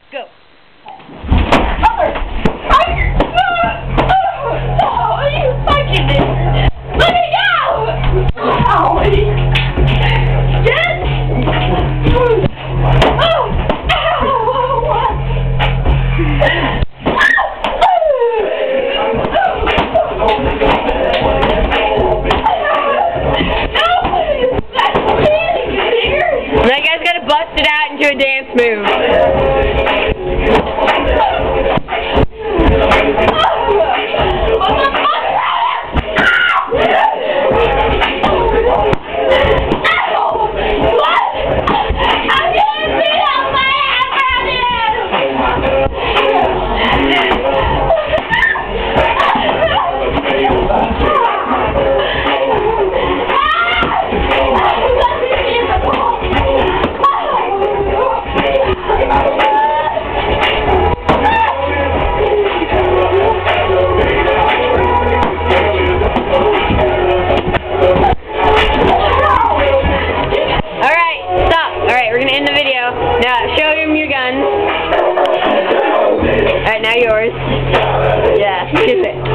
Go. Are you fucking this? Let me go! Yes! That guy's gotta bust it out into a dance move. Now, show him your guns. Alright, now yours. Yeah, kiss it.